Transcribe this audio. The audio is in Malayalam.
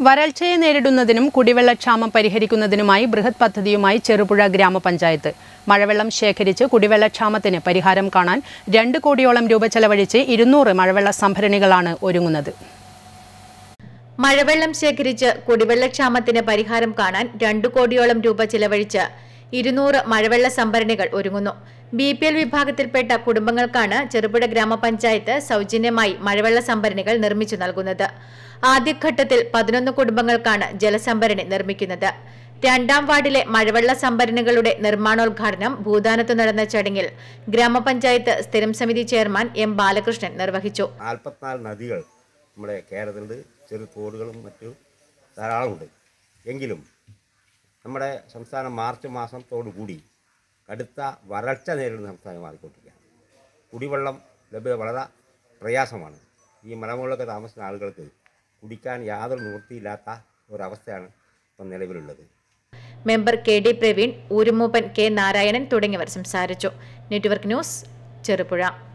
വരൾച്ചയെ നേരിടുന്നതിനും കുടിവെള്ളക്ഷാമം പരിഹരിക്കുന്നതിനുമായി ബൃഹത് പദ്ധതിയുമായി ചെറുപുഴ ഗ്രാമപഞ്ചായത്ത് മഴവെള്ളം ശേഖരിച്ച് കുടിവെള്ളക്ഷാമത്തിന് പരിഹാരം കാണാൻ 2 കോടിയോളം രൂപ ചെലവഴിച്ച് 200 മഴവെള്ള സംഭരണികളാണ് ഒരുങ്ങുന്നത്. മഴവെള്ളം ശേഖരിച്ച് കുടിവെള്ളക്ഷാമത്തിന് പരിഹാരം കാണാൻ 2 കോടിയോളം രൂപ ചെലവഴിച്ച് 200 മഴവെള്ള സംഭരണികൾ ഒരുങ്ങുന്നു. BPL വിഭാഗത്തിൽപ്പെട്ട കുടുംബങ്ങൾക്കാണ് ചെറുപുഴ ഗ്രാമപഞ്ചായത്ത് സൗജന്യമായി മഴവെള്ള സംഭരണികൾ നിർമ്മിച്ചു നൽകുന്നത്. ആദ്യഘട്ടത്തിൽ 11 കുടുംബങ്ങൾക്കാണ് ജലസംഭരണി നിർമ്മിക്കുന്നത്. 2ാം വാർഡിലെ മഴവെള്ള സംഭരണികളുടെ നിർമ്മാണോദ്ഘാടനം ഭൂദാനത്ത് നടന്ന ചടങ്ങിൽ ഗ്രാമപഞ്ചായത്ത് സ്ഥിരം സമിതി ചെയർമാൻ M. ബാലകൃഷ്ണൻ നിർവഹിച്ചു. 44 നദികൾ നമ്മുടെ കേരളത്തിലുണ്ട്. ചെറു തോടുകളും മറ്റും ധാരാളമുണ്ട്. എങ്കിലും നമ്മുടെ സംസ്ഥാനം മാർച്ച് മാസത്തോടുകൂടി കടുത്ത വരൾച്ച നേരിടുന്ന സംസ്ഥാനമായിക്കൊണ്ടിരിക്കുകയാണ്. കുടിവെള്ളം ലഭ്യത വളരെ പ്രയാസമാണ്. ഈ മലമുകളിലൊക്കെ താമസിക്കുന്ന ആളുകൾക്ക് കുടിക്കാൻ യാതൊരു നിവൃത്തിയില്ലാത്ത ഒരവസ്ഥയാണ് ഇപ്പം നിലവിലുള്ളത്. മെമ്പർ KD പ്രവീൺ, ഊരുമൂപ്പൻ K. നാരായണൻ തുടങ്ങിയവർ സംസാരിച്ചു. Network news, Cherupuzha.